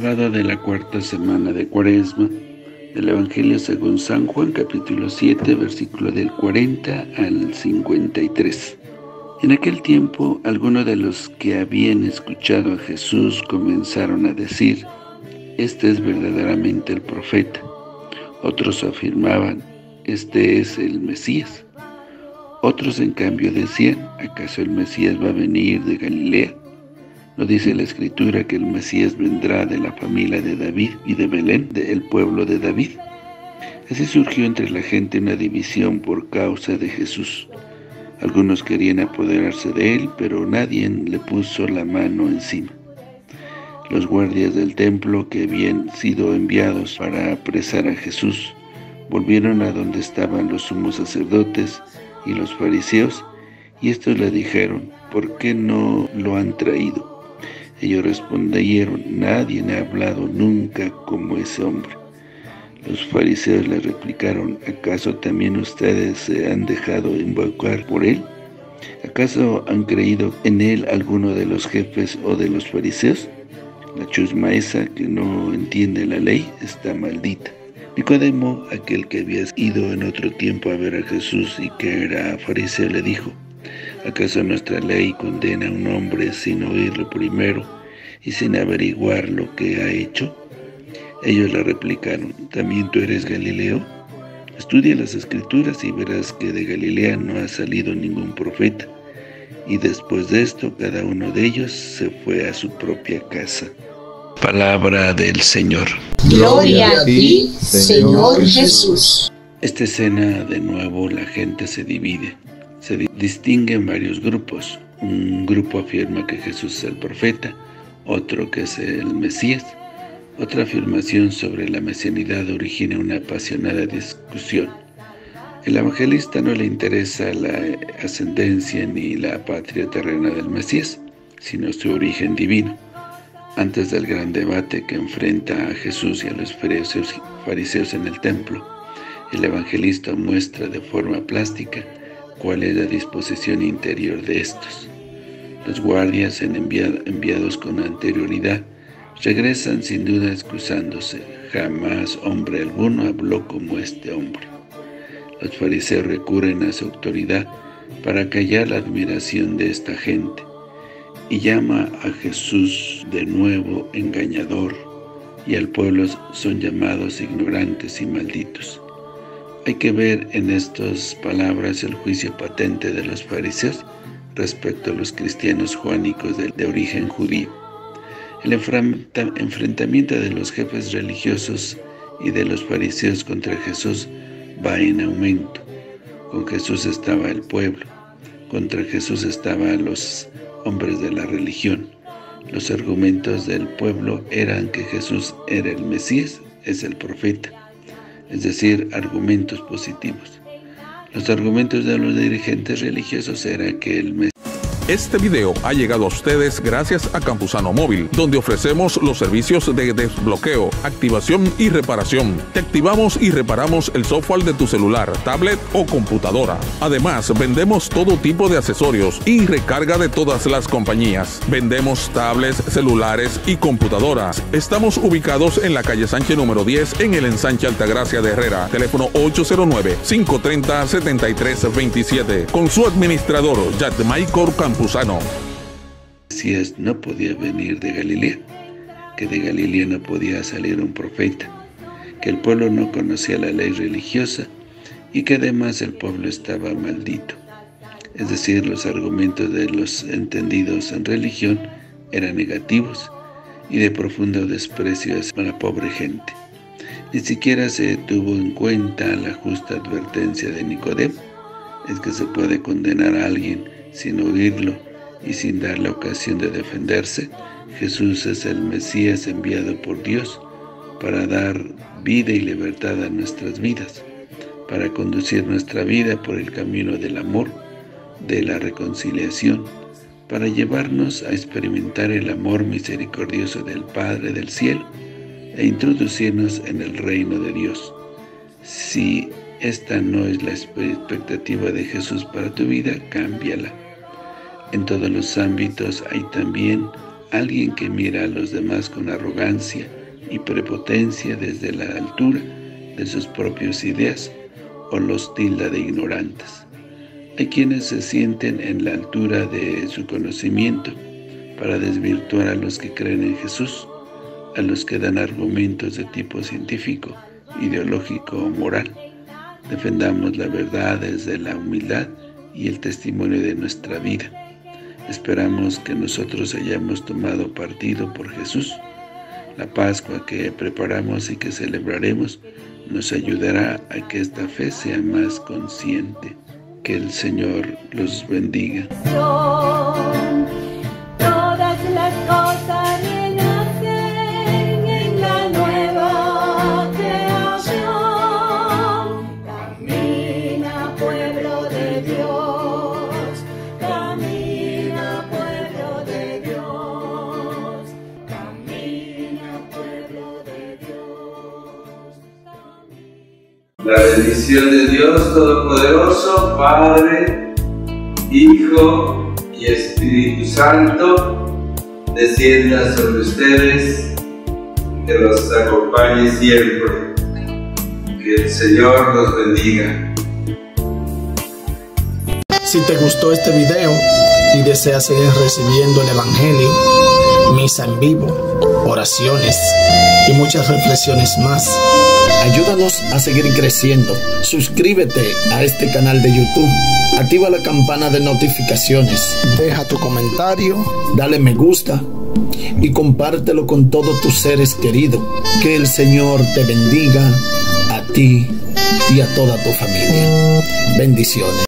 Sábado de la cuarta semana de Cuaresma, del Evangelio según San Juan, capítulo 7, versículo del 40 al 53. En aquel tiempo, algunos de los que habían escuchado a Jesús comenzaron a decir: «Este es verdaderamente el profeta». Otros afirmaban: «Este es el Mesías». Otros, en cambio, decían: «¿Acaso el Mesías va a venir de Galilea? ¿No dice la Escritura que el Mesías vendrá de la familia de David y de Belén, del pueblo de David?». Así surgió entre la gente una división por causa de Jesús. Algunos querían apoderarse de él, pero nadie le puso la mano encima. Los guardias del templo, que habían sido enviados para apresar a Jesús, volvieron a donde estaban los sumos sacerdotes y los fariseos, y estos le dijeron: «¿Por qué no lo han traído?». Ellos respondieron: «Nadie ha hablado nunca como ese hombre». Los fariseos le replicaron: «¿Acaso también ustedes se han dejado embaucar por él? ¿Acaso han creído en él alguno de los jefes o de los fariseos? La chusma esa que no entiende la ley está maldita». Nicodemo, aquel que había ido en otro tiempo a ver a Jesús y que era fariseo, le dijo: «¿Acaso nuestra ley condena a un hombre sin oírlo primero y sin averiguar lo que ha hecho?». Ellos le replicaron: «¿También tú eres Galileo? Estudia las Escrituras y verás que de Galilea no ha salido ningún profeta». Y después de esto, cada uno de ellos se fue a su propia casa. Palabra del Señor. Gloria a ti, Señor Jesús. Esta escena, de nuevo, la gente se divide. Se distingue en varios grupos. Un grupo afirma que Jesús es el profeta, otro que es el Mesías. Otra afirmación sobre la mesianidad origina una apasionada discusión. El evangelista no le interesa la ascendencia ni la patria terrena del Mesías, sino su origen divino. Antes del gran debate que enfrenta a Jesús y a los fariseos en el templo, el evangelista muestra de forma plástica cuál es la disposición interior de estos. Los guardias, enviados con anterioridad, regresan sin duda excusándose: «Jamás hombre alguno habló como este hombre». Los fariseos recurren a su autoridad para callar la admiración de esta gente, y llama a Jesús de nuevo engañador, y al pueblo son llamados ignorantes y malditos. Hay que ver en estas palabras el juicio patente de los fariseos respecto a los cristianos joánicos de origen judío. El enfrentamiento de los jefes religiosos y de los fariseos contra Jesús va en aumento. Con Jesús estaba el pueblo, contra Jesús estaban los hombres de la religión. Los argumentos del pueblo eran que Jesús era el Mesías, es el profeta, es decir, argumentos positivos. Los argumentos de los dirigentes religiosos eran que el Mesías. Este video ha llegado a ustedes gracias a Campusano Móvil, donde ofrecemos los servicios de desbloqueo, activación y reparación. Te activamos y reparamos el software de tu celular, tablet o computadora. Además, vendemos todo tipo de accesorios y recarga de todas las compañías. Vendemos tablets, celulares y computadoras. Estamos ubicados en la calle Sánchez número 10, en el ensanche Altagracia de Herrera. Teléfono 809-530-7327. Con su administrador, Yadmaicor Campusano. Mesías no podía venir de Galilea, que de Galilea no podía salir un profeta, que el pueblo no conocía la ley religiosa y que además el pueblo estaba maldito. Es decir, los argumentos de los entendidos en religión eran negativos y de profundo desprecio a la pobre gente. Ni siquiera se tuvo en cuenta la justa advertencia de Nicodemo: es que se puede condenar a alguien sin oírlo y sin darle ocasión de defenderse. Jesús es el Mesías enviado por Dios para dar vida y libertad a nuestras vidas, para conducir nuestra vida por el camino del amor, de la reconciliación, para llevarnos a experimentar el amor misericordioso del Padre del cielo e introducirnos en el reino de Dios. Si esta no es la expectativa de Jesús para tu vida, cámbiala. En todos los ámbitos hay también alguien que mira a los demás con arrogancia y prepotencia desde la altura de sus propias ideas o los tilda de ignorantes. Hay quienes se sienten en la altura de su conocimiento para desvirtuar a los que creen en Jesús, a los que dan argumentos de tipo científico, ideológico o moral. Defendamos la verdad desde la humildad y el testimonio de nuestra vida. Esperamos que nosotros hayamos tomado partido por Jesús. La Pascua que preparamos y que celebraremos nos ayudará a que esta fe sea más consciente. Que el Señor los bendiga. Todas las cosas renacen en la nueva creación. Camina, pueblo de Dios, camina, pueblo de Dios, camina, pueblo de Dios. La bendición de Dios Todopoderoso, Padre, Hijo y Espíritu Santo, descienda sobre ustedes, que los acompañe siempre. Que el Señor los bendiga. Si te gustó este video y deseas seguir recibiendo el Evangelio, misa en vivo, oraciones y muchas reflexiones más, ayúdanos a seguir creciendo. Suscríbete a este canal de YouTube, activa la campana de notificaciones, deja tu comentario, dale me gusta y compártelo con todos tus seres queridos. Que el Señor te bendiga a ti y a toda tu familia. Bendiciones.